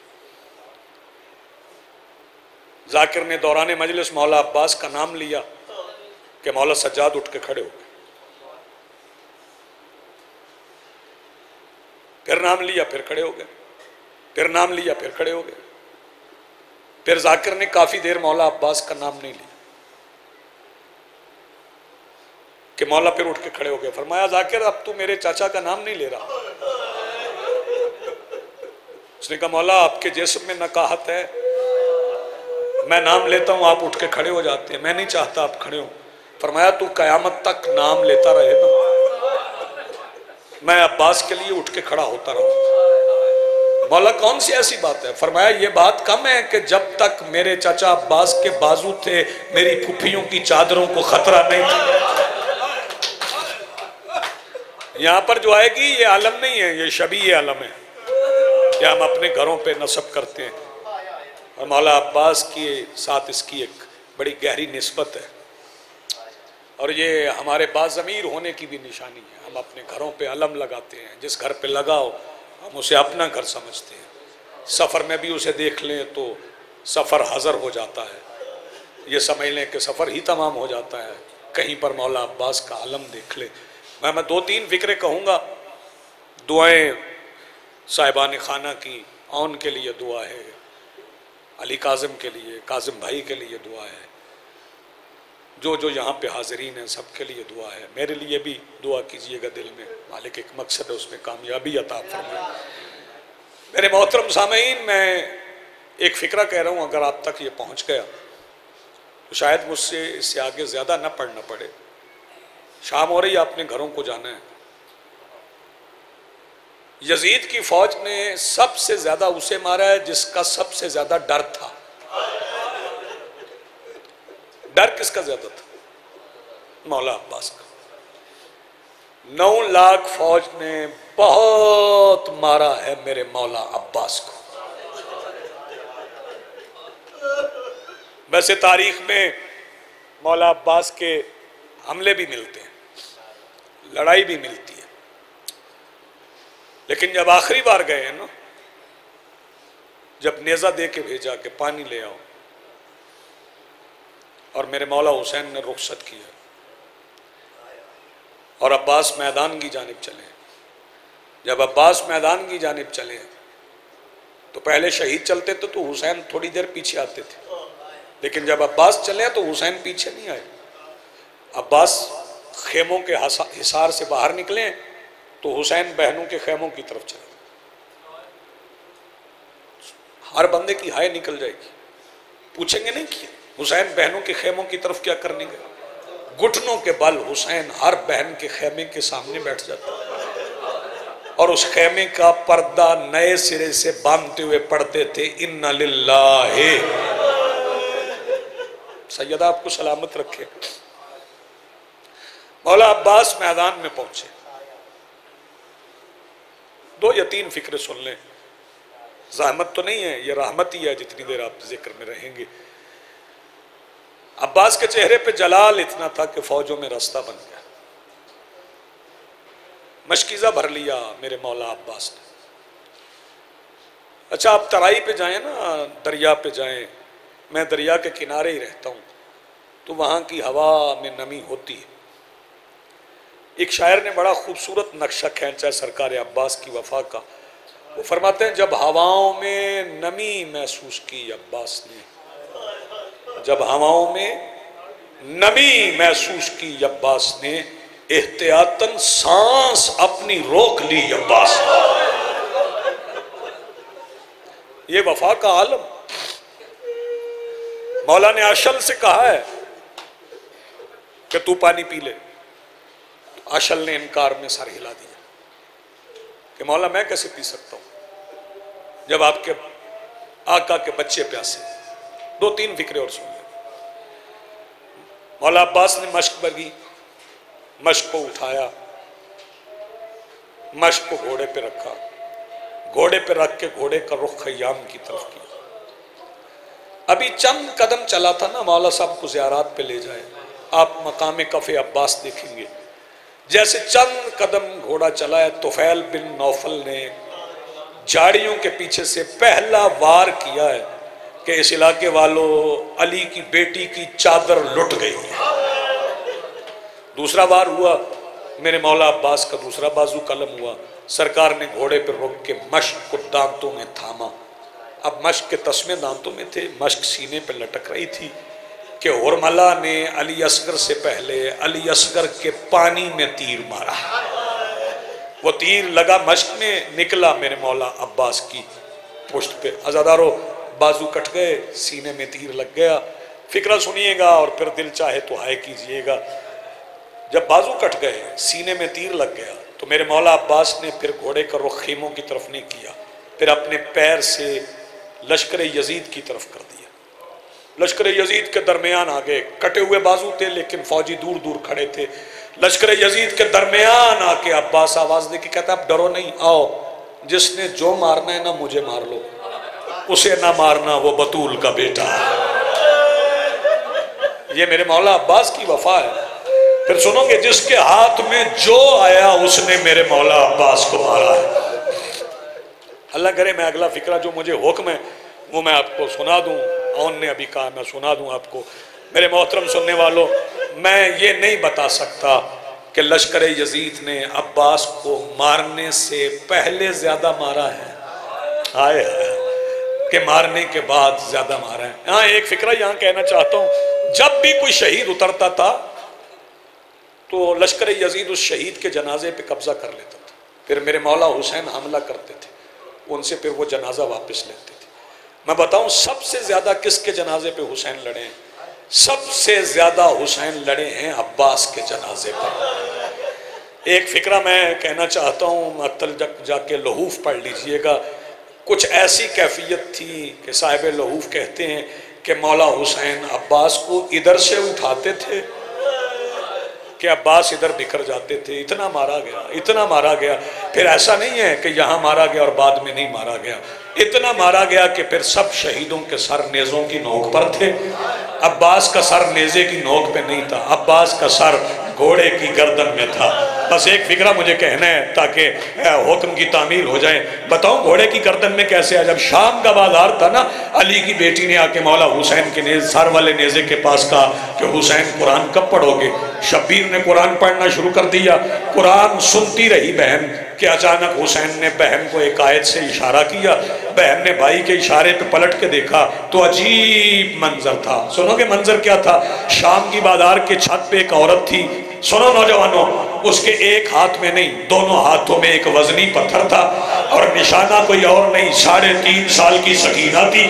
ذاکر نے دوران مجلس مولا عباس کا نام لیا کہ مولا سجاد اٹھ کے کھڑے ہو گئے. پھر نام لیا, پھر کھڑے ہو گئے, پھر نام لیا, پھر کھڑے ہو گئے. پھر ذاکر نے کافی دیر مولا عباس کا نام نہیں لیا کہ مولا پھر اٹھ کے کھڑے ہو گئے. فرمایا ذاکر اب تو میرے چاچا کا نام نہیں لے رہا. اس نے کہا مولا آپ کے جسم میں نکاہت ہے, میں نام لیتا ہوں آپ اٹھ کے کھڑے ہو جاتے ہیں, میں نہیں چاہتا آپ کھڑے ہوں. فرمایا تو قیامت تک نام لیتا رہے نا، میں عباس کے لیے اٹھ کے کھڑا ہوتا رہوں۔ مولا کون سی ایسی بات ہے؟ فرمایا یہ بات کم ہے کہ جب تک میرے چچا عباس کے بازو تھے میری پھپھیوں کی چادروں کو خطرہ نہیں تھا۔ یہاں پر جو آئے گی یہ عالم نہیں ہے، یہ شبیہ عالم ہے کہ ہم اپنے گھروں پہ نصب کرتے ہیں، اور مولا عباس کے ساتھ اس کی ایک بڑی گہری نسبت ہے، اور یہ ہمارے باضمیر ہونے کی بھی نشانی ہے۔ ہم اپنے گھروں پہ علم لگاتے ہیں، جس گھر پہ لگاؤ ہم اسے اپنا گھر سمجھتے ہیں۔ سفر میں بھی اسے دیکھ لیں تو سفر حضر ہو جاتا ہے، یہ سمجھ لیں کہ سفر ہی تمام ہو جاتا ہے۔ کہیں پر مولا عباس کا علم دیکھ لیں۔ میں میں دو تین فکرے کہوں گا۔ دعائیں صاحبان خانہ کی، ان کے لیے دعا ہے، علی کاظم کے لیے، کاظم بھائی کے لیے دعا ہے، جو جو یہاں پہ حاضرین ہیں سب کے لیے دعا ہے۔ میرے لیے بھی دعا کیجئے گا، دل میں مالک ایک مقصد ہے، اس میں کامیابی عطا فرمائے۔ میرے محترم سامعین، میں ایک فکرہ کہہ رہا ہوں، اگر آپ تک یہ پہنچ گیا تو شاید مجھ سے اس سے آگے زیادہ نہ پڑھنا پڑے۔ شام ہو رہی ہے، اپنے گھروں کو جانا ہے۔ یزید کی فوج نے سب سے زیادہ اسے مارا ہے جس کا سب سے زیادہ ڈر تھا۔ ڈر کس کا زیادہ تھا؟ مولا عباس کا۔ نو لاکھ فوج نے بہت مارا ہے میرے مولا عباس کو۔ ویسے تاریخ میں مولا عباس کے حملے بھی ملتے ہیں، لڑائی بھی ملتی ہے، لیکن جب آخری بار گئے ہیں نا، جب نیزہ دے کے بھیجا کہ پانی لے آؤ، اور میرے مولا حسین نے رخصت کیا اور عباس میدان کی جانب چلے، جب عباس میدان کی جانب چلے تو پہلے شہید چلتے تھے تو حسین تھوڑی دیر پیچھے آتے تھے، لیکن جب عباس چلے تو حسین پیچھے نہیں آئے۔ عباس خیموں کے حصار سے باہر نکلے تو حسین بہنوں کے خیموں کی طرف چلے۔ ہر بندے کی ہائے نکل جائے گی، پوچھیں گے نہیں کیا حسین بہنوں کے خیموں کی طرف کیا کرنے گئے؟ گھٹنوں کے بل حسین ہر بہن کے خیمے کے سامنے بیٹھ جاتا اور اس خیمے کا پردہ نئے سرے سے باندھتے ہوئے پڑھتے تھے اِنَّ لِلَّهِ۔ سیدہ آپ کو سلامت رکھے۔ مولا عباس میدان میں پہنچے۔ دو یا تین فکرے سن لیں، زحمت تو نہیں ہے، یہ رحمت ہی ہے جتنی دیر آپ ذکر میں رہیں گے۔ عباس کے چہرے پہ جلال اتنا تھا کہ فوجوں میں راستہ بن گیا۔ مشکیزہ بھر لیا میرے مولا عباس نے۔ اچھا آپ ترائی پہ جائیں نا، دریا پہ جائیں، میں دریا کے کنارے ہی رہتا ہوں تو وہاں کی ہوا میں نمی ہوتی ہے۔ ایک شاعر نے بڑا خوبصورت نقشہ کھینچا ہے سرکار عباس کی وفا کا۔ وہ فرماتے ہیں جب ہواؤں میں نمی محسوس کی عباس نے، جب ہواؤں میں نمی محسوس کی عباس نے، احتیاطاً سانس اپنی روک لی عباس نے۔ یہ وفا کا عالم۔ مولا نے اشل سے کہا ہے کہ تو پانی پی لے، اشل نے انکار میں سر ہلا دیا کہ مولا میں کیسے پی سکتا ہوں جب آپ کے آقا کے بچے پیاسے۔ دو تین فکرے اور سن لیں۔ مولا عباس نے مشک بگی، مشک کو اٹھایا، مشک کو گھوڑے پہ رکھا، گھوڑے پہ رکھ کے گھوڑے کا رخ خیام کی طرف کیا۔ ابھی چند قدم چلا تھا نا مولا صاحب کو زیارات پہ لے جائے، آپ مقام کف عباس دیکھیں گے۔ جیسے چند قدم گھوڑا چلا ہے، طفیل بن نوفل نے جاڑیوں کے پیچھے سے پہلا وار کیا ہے کہ اس علاقے والوں علی کی بیٹی کی چادر لٹ گئی ہے۔ دوسرا وار ہوا، میرے مولا عباس کا دوسرا بازو قلم ہوا، سرکار نے گھوڑے پر رک کے مشک کو دانتوں میں تھاما۔ اب مشک کے تسمے دانتوں میں تھے، مشک سینے پہ لٹک رہی تھی کہ ہرملہ نے علی اصغر سے پہلے علی اصغر کے پانی میں تیر مارا۔ وہ تیر لگا مشک میں، نکلا میرے مولا عباس کی پشت پہ۔ عزادارو بازو کٹ گئے، سینے میں تیر لگ گیا۔ فکرہ سنیے گا اور پھر دل چاہے تو ہائے کیجئے گا۔ جب بازو کٹ گئے، سینے میں تیر لگ گیا، تو میرے مولا عباس نے پھر گھوڑے کا رخ خیموں کی طرف نہیں کیا، پھر اپنے پیر سے لشکر یزید کی طرف کر دیا۔ لشکر یزید کے درمیان آگے، کٹے ہوئے بازو تھے لیکن فوجی دور دور کھڑے تھے۔ لشکر یزید کے درمیان آ کے عباس آواز دے کے کہتا اب ڈرو نہیں، آؤ، جس نے جو مارنا ہے نا مجھے مار لو، اسے نہ مارنا، وہ بطول کا بیٹا ہے۔ یہ میرے مولا عباس کی وفا ہے۔ پھر سنو گے، جس کے ہاتھ میں جو آیا اس نے میرے مولا عباس کو مارا ہے۔ اللہ کرے میں اگلا فکرہ جو مجھے حکم ہے وہ میں آپ کو سنا دوں، اون نے ابھی کہا میں سنا دوں آپ کو۔ میرے محترم سننے والوں، میں یہ نہیں بتا سکتا کہ لشکر یزید نے عباس کو مارنے سے پہلے زیادہ مارا ہے آئے کہ مارنے کے بعد زیادہ مارا ہے۔ ہاں ایک فکرہ یہاں کہنا چاہتا ہوں، جب بھی کوئی شہید اترتا تھا تو لشکر یزید اس شہید کے جنازے پہ قبضہ کر لیتا تھا، پھر میرے مولا حسین حملہ کرتے تھے، ان سے پھر وہ جنازہ واپس لیتے تھے۔ میں بتاؤں سب سے زیادہ کس کے جنازے پہ حسین لڑے ہیں؟ سب سے زیادہ حسین لڑے ہیں عباس کے جنازے پر۔ ایک فکرہ میں کہنا چاہتا ہوں، معطل جا کے لحوف پڑھ لیجئے گا۔ کچھ ایسی کیفیت تھی کہ صاحب لحوف کہتے ہیں کہ مولا حسین عباس کو ادھر سے اٹھاتے تھے کہ عباس ادھر بکھر جاتے تھے، اتنا مارا گیا، اتنا مارا گیا۔ پھر ایسا نہیں ہے کہ یہاں مارا گیا اور بعد میں نہیں مارا گیا، اتنا مارا گیا کہ پھر سب شہیدوں کے سر نیزوں کی نوک پر تھے۔ عباس کا سر نیزے کی نوک پہ نہیں تھا، عباس کا سر گھوڑے کی گردن میں تھا۔ بس ایک فکرہ مجھے کہنا ہے تاکہ حکم کی تعمیل ہو جائے۔ بتاؤں گھوڑے کی گردن میں کیسے ہے؟ جب شام کا بازار تھا نا، علی کی بیٹی نے آ کے مولا حسین کے نیز سر والے نیزے کے پاس کہا کہ حسین قرآن کب پڑھو گے؟ شبیر نے قرآن پڑھنا شروع کر دیا، قرآن سنتی رہی بہن کہ اچانک حسین نے بہن کو ایک آیت سے اشارہ کیا۔ بہن نے بھائی کے اشارے پہ پلٹ کے دیکھا تو عجیب منظر تھا۔ سنو کہ منظر کیا تھا؟ شام کی بازار کے چھت پہ ایک عورت تھی۔ سنو نوجوانوں، اس کے ایک ہاتھ میں نہیں، دونوں ہاتھوں میں ایک وزنی پتھر تھا، اور نشانہ کوئی اور نہیں، ساڑھے تین سال کی سکینہ تھی۔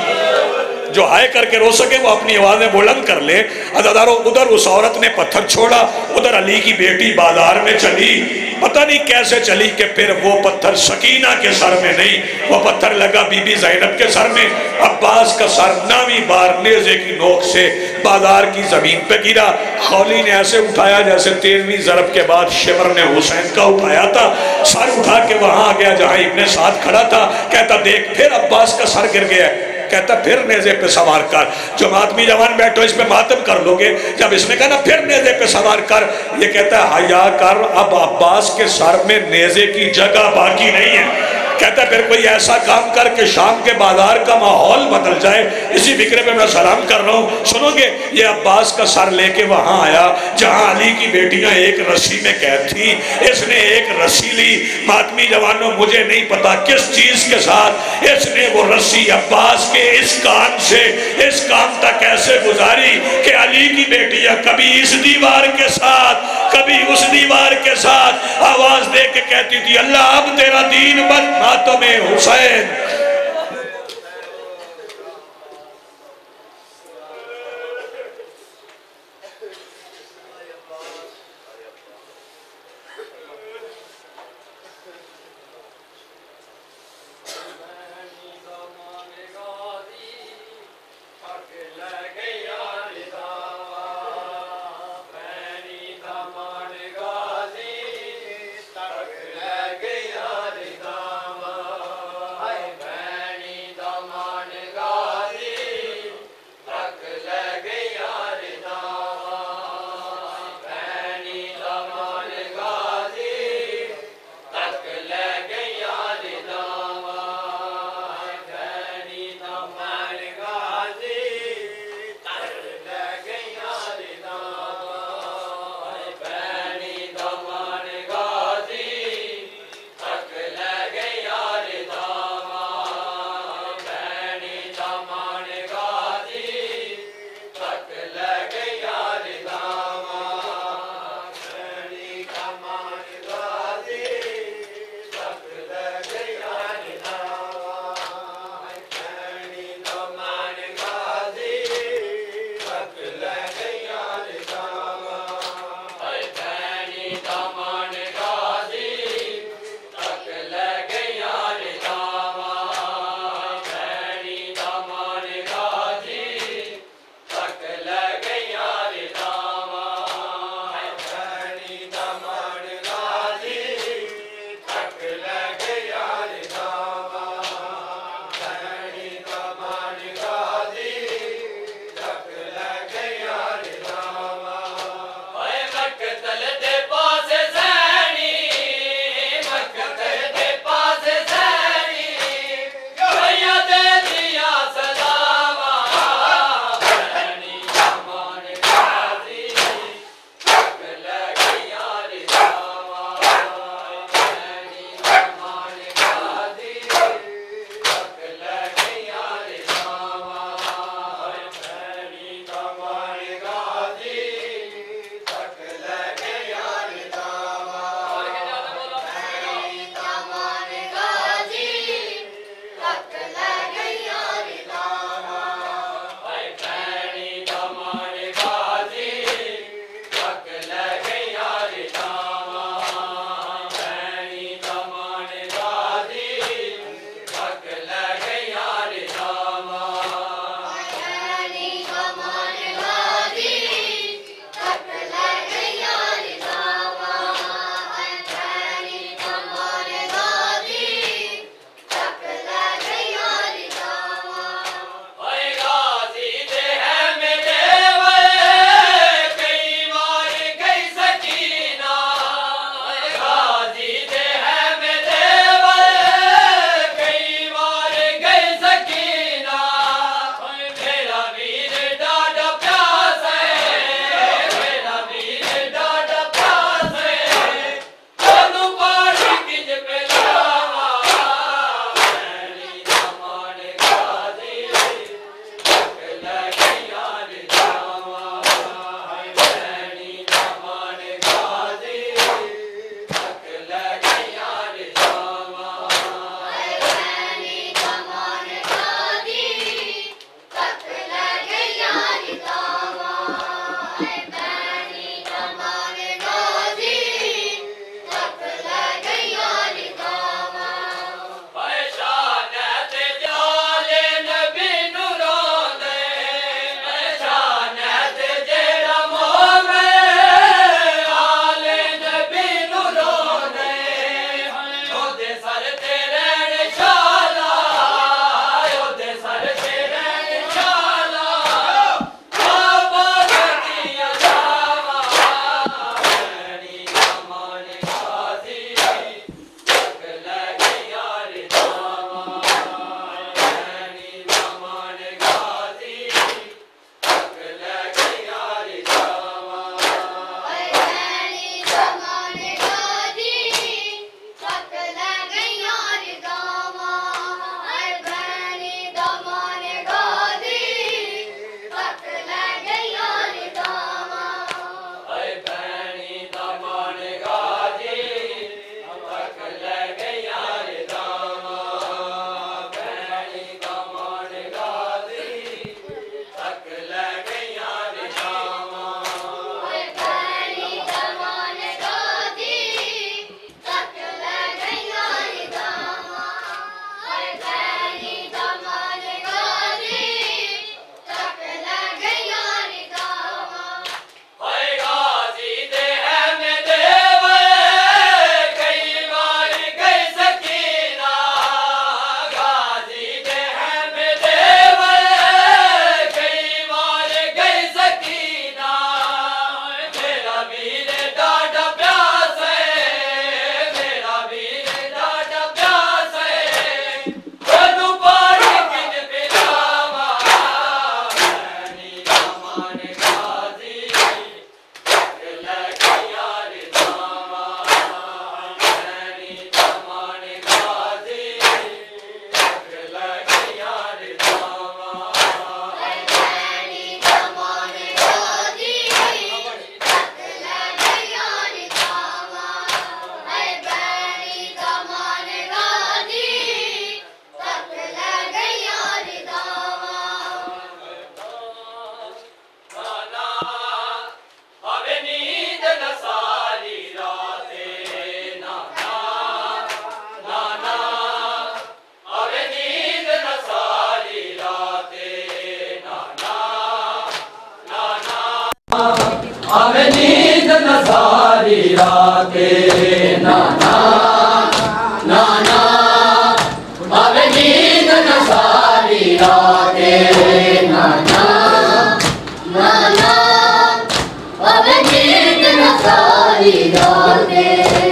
جو ہائے کر کے رو سکے وہ اپنی آوازیں بلند کر لے۔ عزادارو، ادھر اس عورت نے پتھر چھوڑا، ادھر علی کی بیٹی بازار میں چلی، پتہ نہیں کیسے چلی کہ پھر وہ پتھر سکینہ کے سر میں نہیں، وہ پتھر لگا بی بی زینب کے سر میں۔ عباس کا سر ناویں بار نیزے کی نوک سے بازار کی زمین پہ گرا۔ خولی نے ایسے اٹھایا جیسے تیرہویں ضرب کے بعد شمر نے حسین کا اٹھایا تھا، سر اٹھا کے وہاں آ گیا جہاں ابن سعد کھڑا تھا، کہتا دیکھ پھر عباس کا سر گر گیا۔ کہتا پھر نیزے پہ سوار کر، جو ماتمی جوان بیٹھو اس پہ ماتم کر لو گے۔ جب اس نے کہا نا پھر نیزے پہ سوار کر، یہ کہتا ہے حیا کر، اب عباس کے سر میں نیزے کی جگہ باقی نہیں ہے۔ کہتا ہے پھر کوئی ایسا کام کر کہ شام کے بازار کا ماحول بدل جائے۔ اسی فکرے پہ میں سلام کر رہا ہوں، سنو گے؟ یہ عباس کا سر لے کے وہاں آیا جہاں علی کی بیٹیاں ایک رسی میں قید تھی، اس نے ایک رسی لی۔ ماتمی جوانوں، مجھے نہیں پتا کس چیز کے ساتھ اس نے وہ رسی عباس کے اس کان سے اس کان تک ایسے گزاری کہ علی کی بیٹیاں کبھی اس دیوار کے ساتھ کبھی اس دیوار کے ساتھ آواز دے کے کہتی تھی اللہ اب تیرا دین بن ماتم حسین۔ राते नाना नाना आवे नींद न सारी राते नाना नाना आवे नींद न सारी राते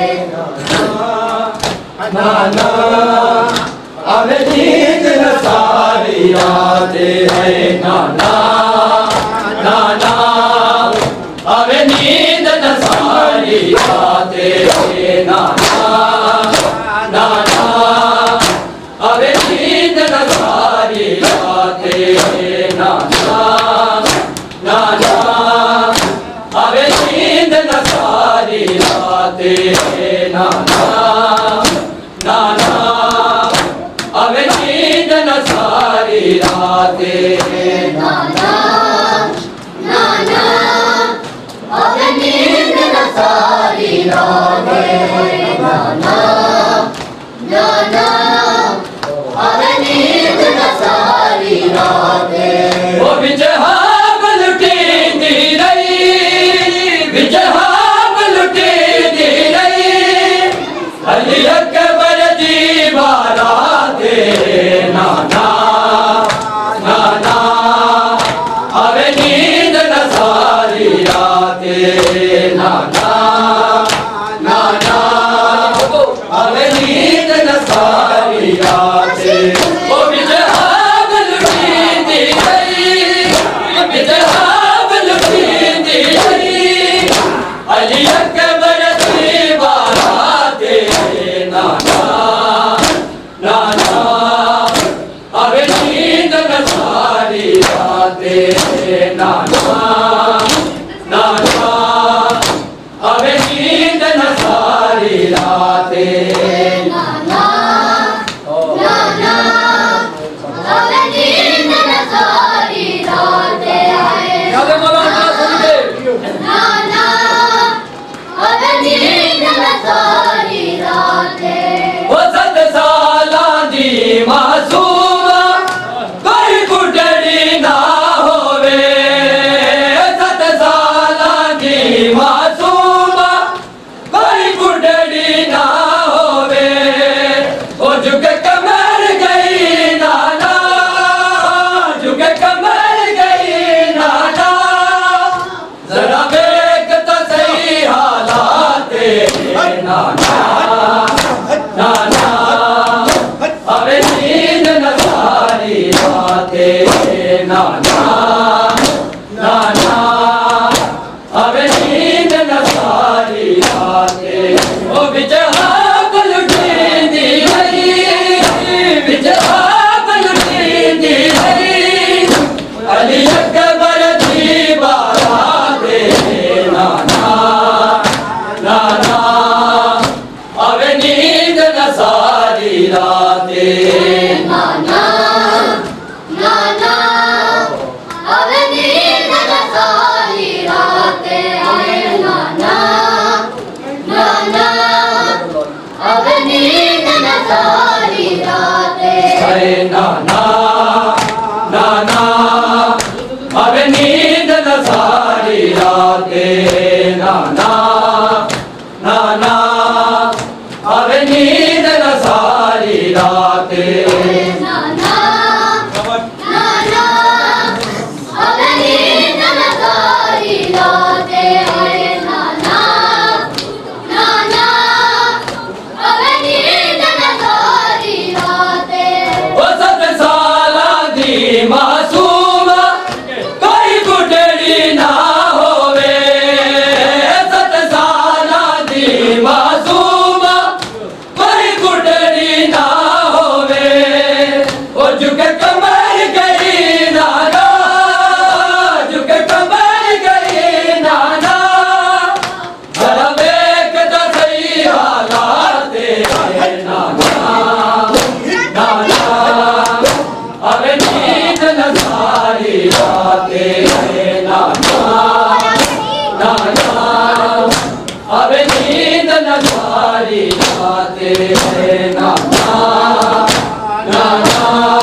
नाना आवे नींद न सारी राते है नाना नाना आवे नींद न सारी राते नाना नाना आवे नींद न सारी राते नाना नाना आवे नींद न सारी राते नाना नाना आवे नींद न सारी राते नाना नाना आवे नींद न सारी राते नाना नाना आवे नींद न सारी राते ओ विजहाब लुटेंदी रही विजहाब लुटेंदी रही अली अकबर जी बाराते नाना नाना आवे नींद न सारी राते नाना नाना आवे नींद न सारी राते ओ विजहाब लुटेंदी रही विजहाब लुटेंदी रही अली अकबर जी बाराते नाना नाना आवे नींद न सारी राते नाना नाना आवे नींद न सारी राते नाना नाना आवे नींद न सारी राते नाना आवे नींद न सारी राते ओ सत सालां दी मासूमा कोई गुडड़ी ना होवे सत सालां दी मासूमा कोई गुडड़ी ना होवे ओ झुक कमर गई नाना झुक कमर गई नाना जरा देख तो सही हालात नाना नाना आवे नींद न सारी राते नाना नाना आवे नींद न सारी राते ओ विजहाब लुटेंदी रही विजहाब लुटेंदी रही अली अकबर जी बाराते नाना नाना आवे नींद न सारी राते नाना नाना आवे नींद न सारी राते नाना नाना आवे नींद न सारी राते नाना नाना आवे नींद न सारी राते नाना नाना आवे नींद न सारी राते नाना नाना आवे नींद न सारी राते नाना नाना आवे नींद न सारी राते ओ सत सालां दी मासूमा कोई गुडड़ी ना होवे सत सालां दी मासूमा कोई गुडड़ी ना होवे ओ झुक कमर गई नाना झुक कमर गई नाना जरा देख तो सही हालात नाना नाना आवे नींद न सारी राते नाना नाना आवे नींद न सारी राते नाना नाना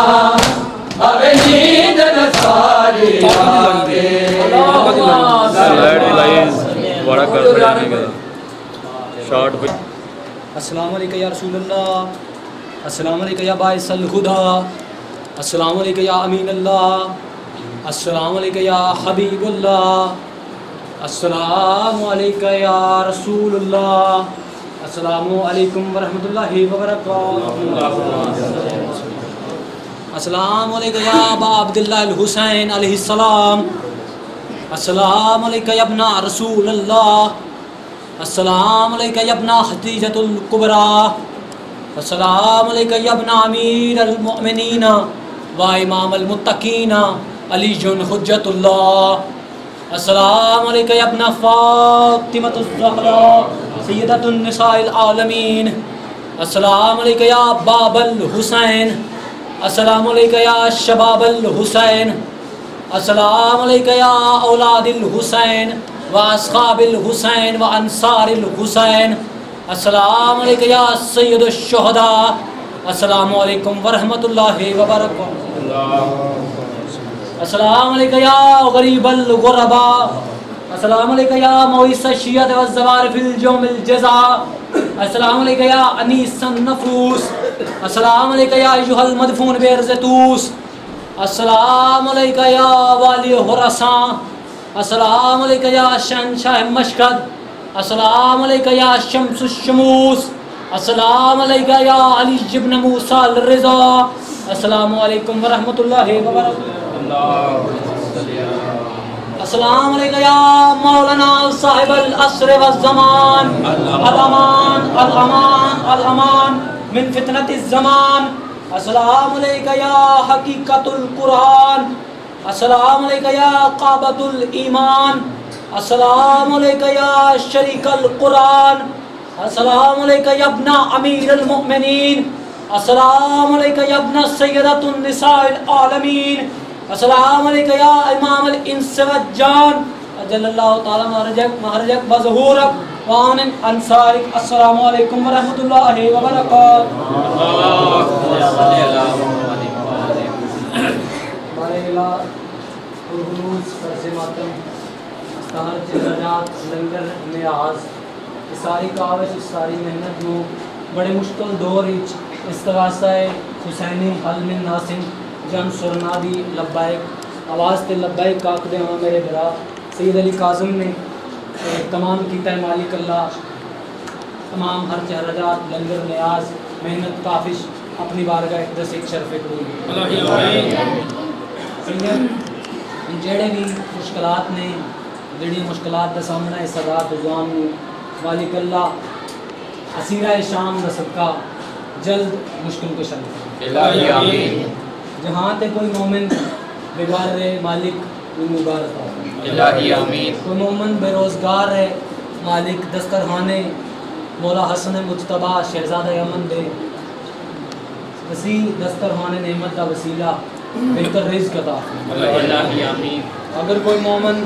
आवे नींद न सारी राते बड़ा कर شارٹ بھی السلام علیکم یا رسول اللہ، السلام علیکم یا باعث الہدا، السلام علیکم یا امین اللہ، السلام علیکم یا حبیب اللہ، السلام علیکم یا رسول اللہ، السلام علیکم ورحمۃ اللہ وبرکاتہ، السلام علیکم یا ابا عبداللہ الحسین علیہ السلام، السلام علیکم یا ابن رسول اللہ، السلام علیکم یا ابن خدیجۃ الکبریٰ، السلام علیکم یا ابن امیر المؤمنین و امام المتقین علی حجت اللہ، السلام علیکم یا ابن فاطمۃ الزہراء سیدۃ النساء العالمین، السلام علیکم یا باب الحسین، السلام علیکم یا شباب الحسین، السلام علیکم یا اولاد الحسین و اصحاب الحسین و انصار الحسین، السلام علیکم یا سید الشہداء، السلام علیکم ورحمۃ اللہ وبرکاتہ، السلام علیکم یا غریب الغرباء، السلام علیکم یا مویس الشیعۃ والزوار فی الجوم الجزا، السلام علیکم یا انیس النفوس، السلام علیکم یا ایھا المدفون بارض طوس، السلام علیکم یا والی خراسان، السلام علیکم یا شہنشاہ مشکد، السلام علیکم یا شمس الشموس، السلام علیکم یا علی ابن موسیٰ الرضا، السلام علیکم ورحمۃ اللہ وبرکاتہ، السلام علیکم یا مولانا صاحب العصر والزمان، الامان الامان الامان من فتنة الزمان، السلام علیکم یا حقیقت القرآن، السلام علیکم یا قابۃ الایمان، السلام علیکم یا شریک القرآن، السلام علیکم یا ابن امیر المؤمنین، السلام علیکم یا ابن سیدۃ النساء العالمین، السلام علیکم یا امام الانس والجان، اجل اللہ تعالی مہرجک مہرجک بظہورک وعن انصارک، السلام علیکم ورحمۃ اللہ وبرکاتہ۔ خروج فرض ماتم استہار چلجات لنگر نیاز، اس ساری کاوش اس ساری محنت نو بڑے مشکل دور وچ استغاثہ حسینی حل من ناسن جن سرنادی لبیک آواز تے لبیک کاک دے ہاں میرے برا سید علی کاظم نے تمام کیتا ہے مالک اللہ، تمام ہر چہرجات لنگر نیاز محنت کافش اپنی بارگاہ اقدس ایک شرف قبول جڑے بھی مشکلات نے جڑی مشکلات کا سامنا ہے سرات زوان نو مالک اللہ اسیرہ شام دا صدقہ جلد مشکل کو شرف آمین، جہاں تے کوئی مومن بیگار رہے مالک مبارک الہی آمین، کوئی مومن بے روزگار ہے مالک دسترخانے مولا حسن مجتبیٰ شہزادہ یمن دے وسیع دسترخانے نعمت کا وسیلہ بہتر رزق عطا الہی آمین، اگر کوئی مومن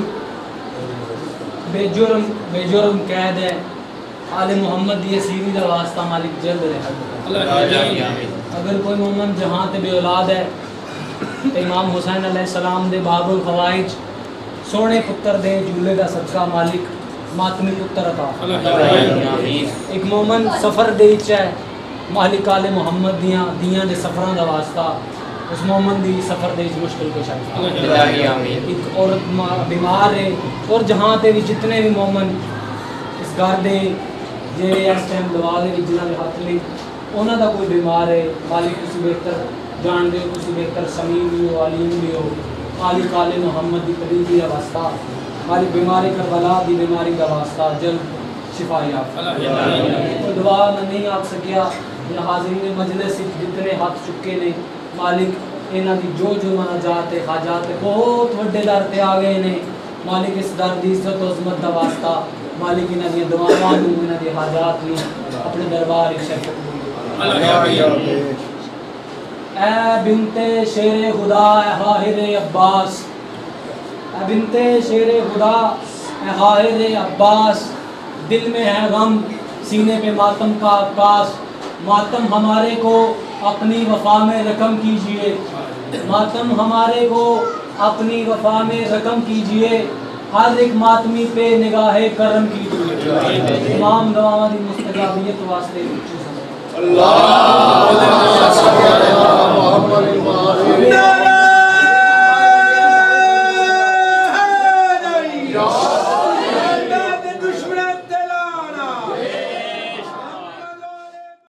بے جرم بے جرم قید ہے آل محمد دی سیری دا واسطہ مالک جلد رہے الہی آمین، اگر کوئی مومن جہاں تے بے اولاد ہے امام حسین علیہ السلام دے باب الفوائج سونے پتر دے جھولے دا صدقہ مالک ماتمی پتر عطا الہی آمین، ایک مومن سفر دے چاہے مالک آل محمد دیاں دیاں دے سفراں دا واسطہ اس مومن دی سفر دے مشکل کو شاید الہی آمین، ایک عورت بیمار ہے اور جہاں تے بھی جتنے بھی مومن اس گھر دے جے اس ٹائم دعا دے جنہاں دے ہاتھ لئی انہاں دا کوئی بیمار ہے مالک کسی بہتر جان دے کسی بہتر سمیم بھی ہو علیم بھی ہو مالک آل محمد دی قریبی دا واسطہ مالک بیماری کربلا دی بیماری دا واسطہ جلد شفا یاب دعا میں نہیں آ سکیا حاضرین مجلس جتنے ہاتھ چکے نے مالک انہاں دی جو جو مناجات حاجات بہت وڈے در تے آ گئے نے مالک اس در دی عزت و عظمت دا واسطہ مالک انہاں دی دعاواں نوں انہاں دی حاجات نوں اپنے دربار وچ شرف قبول اے بنت شیر خدا اے حاہر عباس، اے بنت شیر خدا اے حاہر عباس، دل میں ہے غم سینے پہ ماتم کا عکاس، ماتم ہمارے کو اپنی وفا میں رقم کیجئے، ماتم ہمارے کو اپنی وفا میں رقم کیجئے، ہر ایک ماتمی پہ نگاہ کرم کیجئے، تمام دعاواں دی مستجابیت واسطے اچھی سمجھ اللہ